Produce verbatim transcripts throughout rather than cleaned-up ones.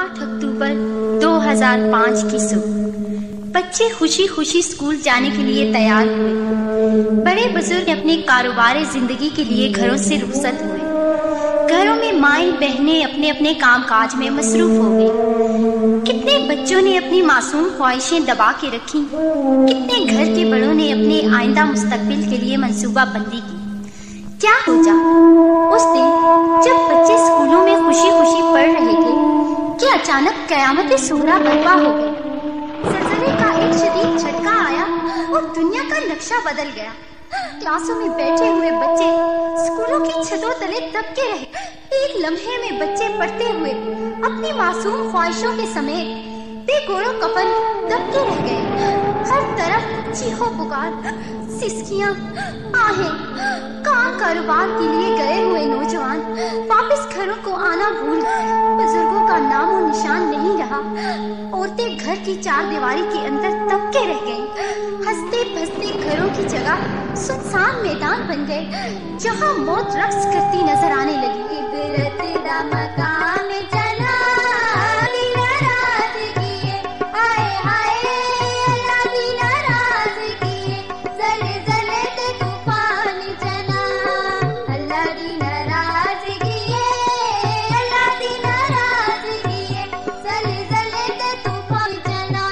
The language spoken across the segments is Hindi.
आठ अक्टूबर दो हज़ार पाँच की सुबह बच्चे खुशी खुशी स्कूल जाने के लिए तैयार हुए। बड़े बुजुर्ग अपने कारोबारी जिंदगी के लिए घरों से रुखसत हुए। घरों में माएं बहनें अपने अपने कामकाज में मसरूफ हो गई। कितने बच्चों ने अपनी मासूम ख्वाहिशें दबा के रखी। कितने घर के बड़ों ने अपने आइंदा मुस्तकबिल के लिए मंसूबा बंदी की। क्या हो जा उस दिन जब बच्चे स्कूलों में खुशी खुशी पढ़ रहे थे कि अचानक कयामत सुगरा बर्पा हो गई। ज़लज़ले का एक शदीद झटका आया और दुनिया का नक्शा बदल गया। क्लासों में बैठे हुए बच्चे स्कूलों की छतों तले दबके रहे। एक लम्हे में बच्चे पढ़ते हुए अपनी मासूम ख्वाहिशों के समेत बेगोड़ो कफन दबके रह गए। हर तरफ चीखों पुकार, सिसकियां, आहें। काम कारोबार के लिए गए हुए नौजवान वापस घरों को आना भूल गए। बुजुर्गों का नामो निशान नहीं रहा। औरतें घर की चार दीवारी के अंदर दबके रह गईं। हंसते बसते घरों की जगह सुनसान मैदान बन गए जहां मौत रक्स करती नजर आने लगी। इबरत दा मकाम जना दी नाराजगी आए हाय अल्लाह दी नाराजगी ज़लज़ले ते तूफान जना अल्लाह दी नाराजगी अल्लाह दी नाराजगी ज़लज़ले ते तूफान जना।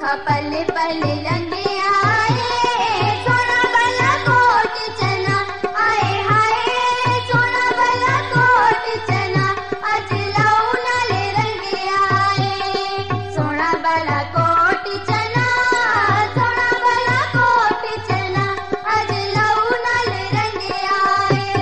देखा पल पल रंगे आए, सोना वाला कोट चना आए हाय, सोना वाला कोट चना अज लऊ नाले रंगे आए, सोना वाला कोट चना, सोना वाला कोट चना अज लऊ नाले रंगे आए।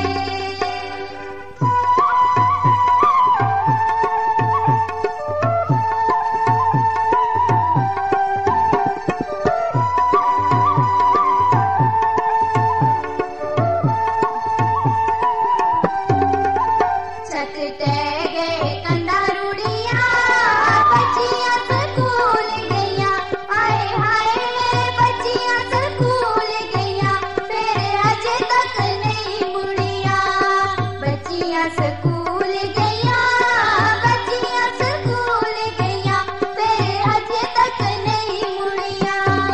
सकते गए कंधा रूड़िया, बच्चियां स्कूल गईया, आए हाय बच्चियां स्कूल गईया, फिर अजे तक नहीं मुड़िया, बच्चियां स्कूल गईया, बच्चियां स्कूल गईया, फिर अजे तक नहीं मुड़िया।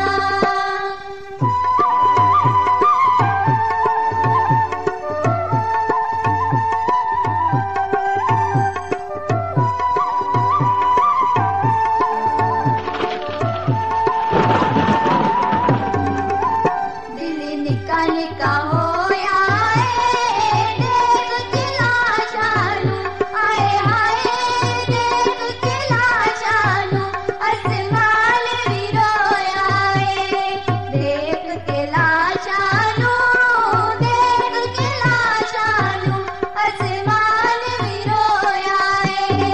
निका निका होया है, देख के लाशानू, आए हाय देख के लाशानू, आसमान भी रोया है, देख के लाशानू, देख के लाशानू, आसमान भी रोया है।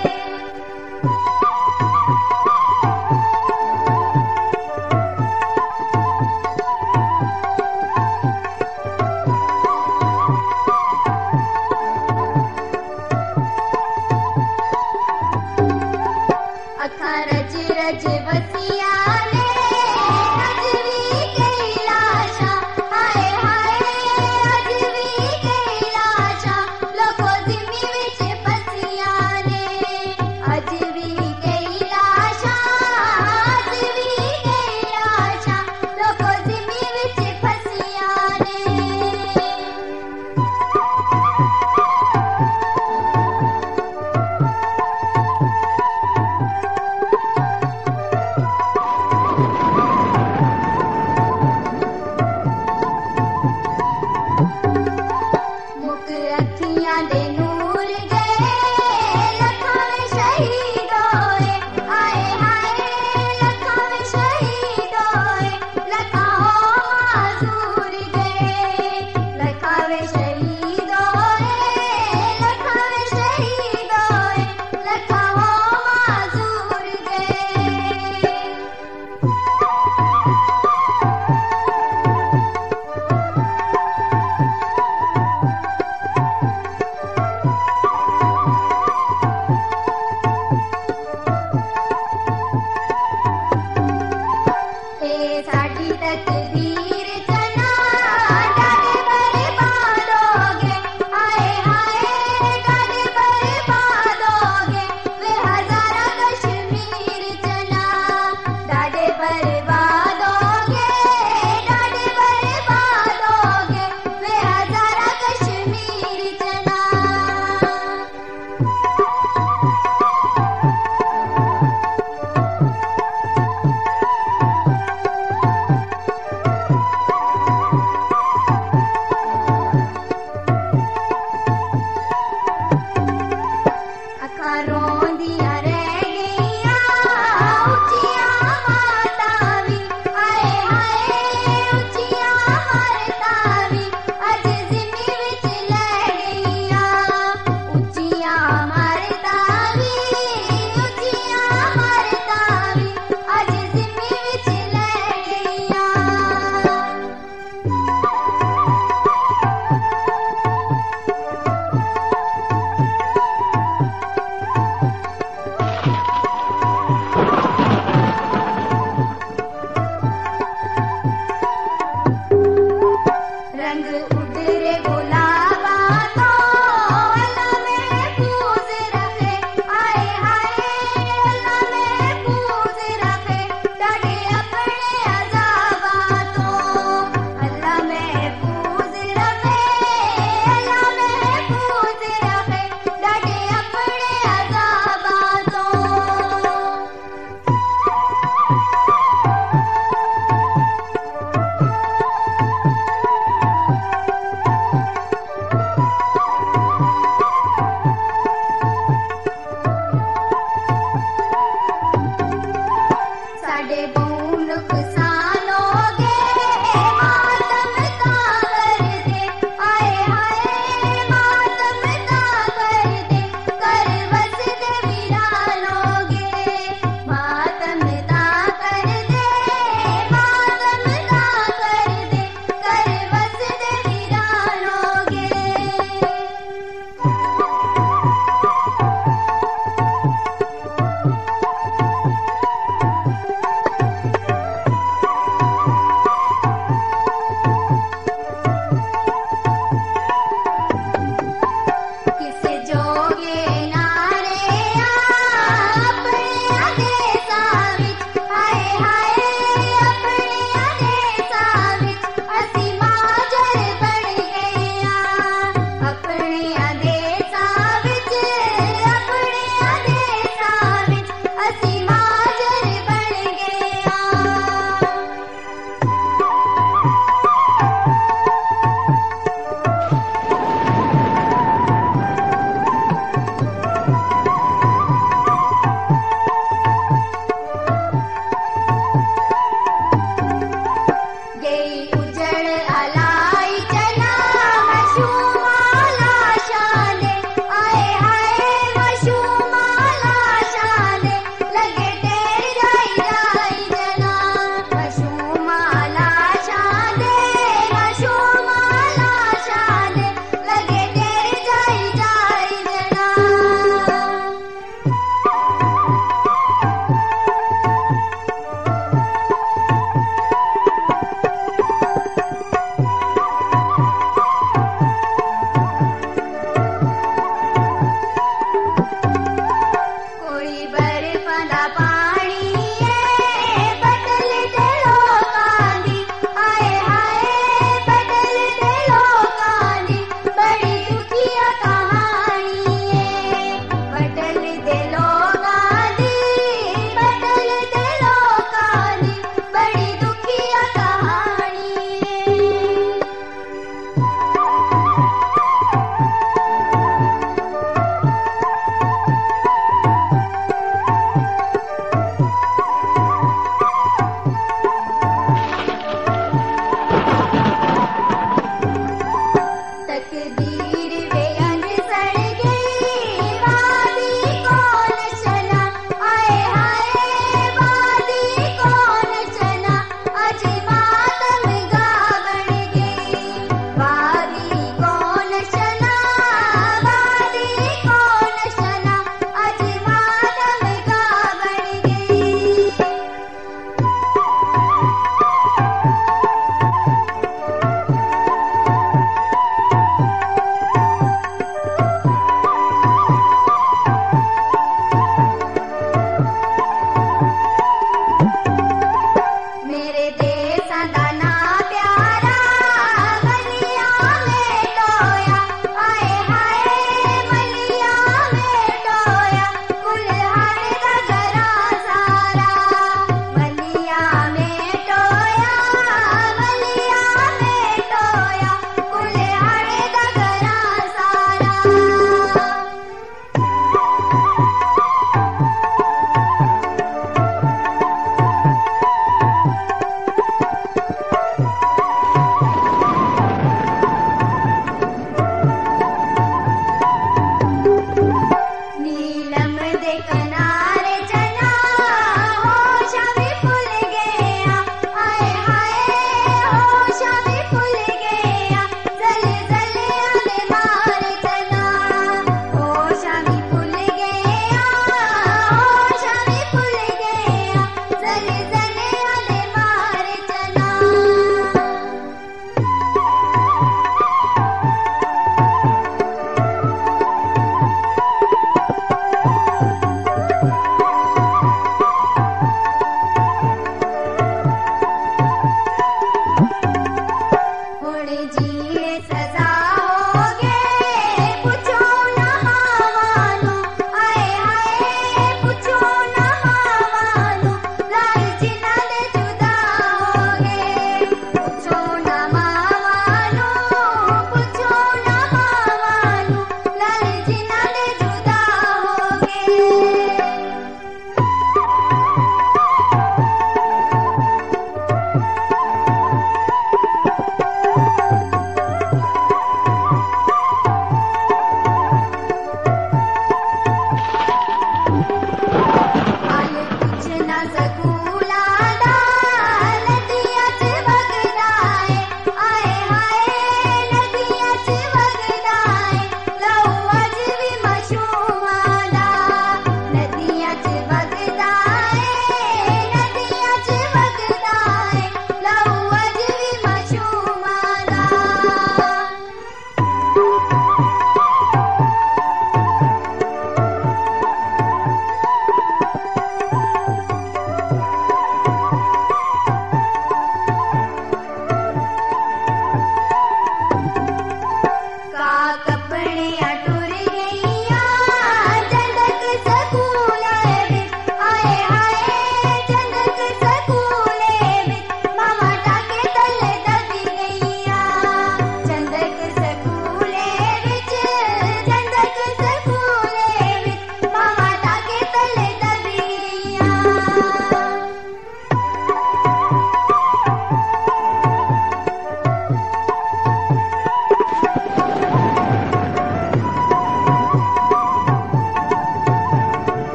अखा रज रज बसिया ने अज भी गई लाशा, हाय हाय अज भी गई लाशा, लोगो जिम्मी विच फसिया ने, अज भी गई लाशा, अज भी गई लाशा, लोगो जिम्मी विच फसिया ने।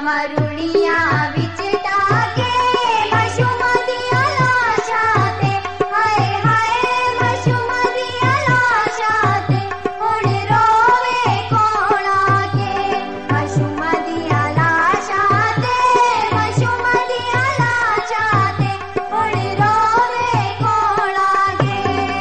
मामा रुड़िया विच डाके मशूमा दिया लाशां ते हाय हाय मशूमा दिया लाशां ते हुण रोवे कौन आके मशूमा दिया लाशां ते मशूमा दिया लाशां ते हुण रोवे कौन आके।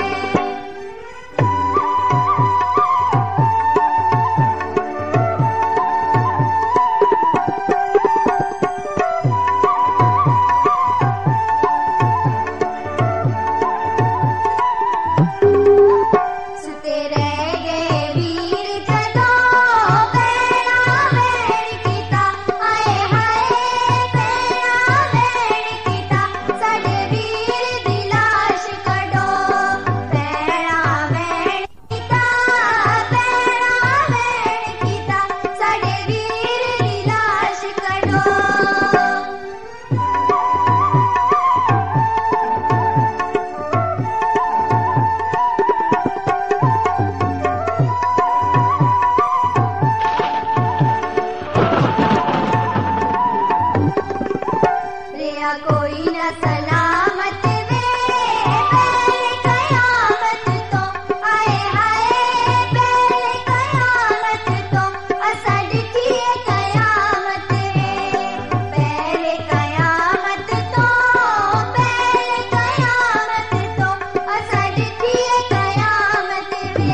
सुते रह गए वीर जदों पैणा वेण कीता हाय हाय पैणा वेण कीता साडे वीर दी लाश कढो पैणा वेण कीता पैणा वेण कीता साडे वीर दी लाश कढो। रिया कोई न सलामत वे पहले कयामत तो हाय हाय पहले कयामत तो असा डिठिए कयामत वे पहले कयामत तो पहले कयामत तो असा डिठिए कयामत वे।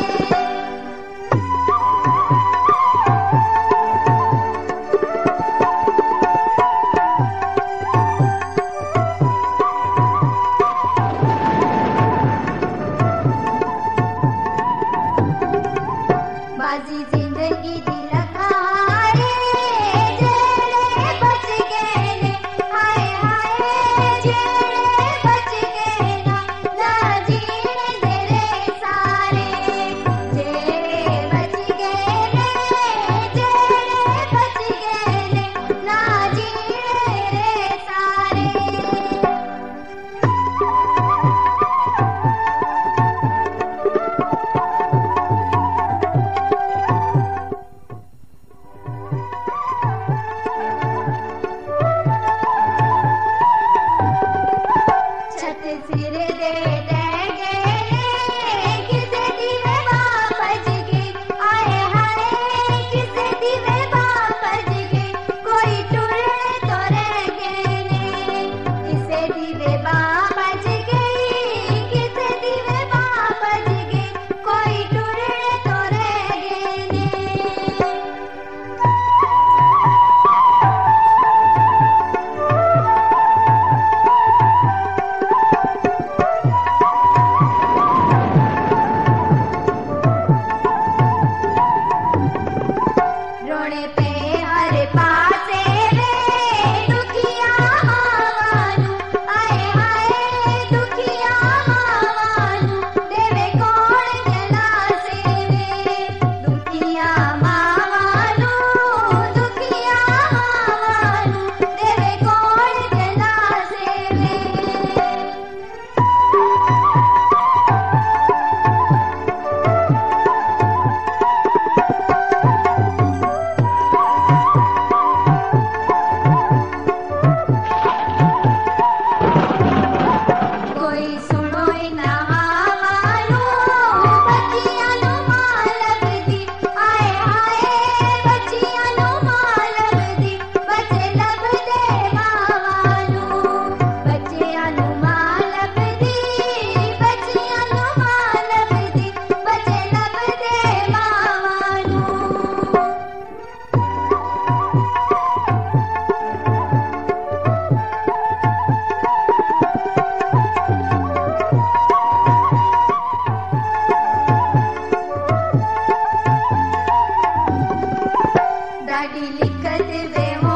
बाजी जिंदगी दी लखारे जेड़े बच गए ने हाय हाय जेड़े बच गए ना ना जीने तेरे सारे जेड़े बच गए ने जेड़े बच गए ने ना जीने तेरे सारे। छत सिर दे ढह गए ने किसे दिवे वापस गए आए हाय किसे दिवे वापस गए कोई टुरने तो रह गए ने किसे दिवे वापस गए किसे दिवे वापस गए कोई टुरने तो रह गए ने। रोने पे हर पासे वे दुखिया मावानू हाय हाय दुखिया मावानू देवे कौन जनासे वे दुखिया मावानू दुखिया मावानू देवे कौन जनासे वे। कोई सुनो इना हावानू बच्चियां नू मालक दी हाय हाय बच्चियां नू मालक दी बच्चे लभदे मावानू बच्चियां नू मालक दी बच्चियां नू मालक दी बच्चे लभदे मावानू। दादी लिखत वे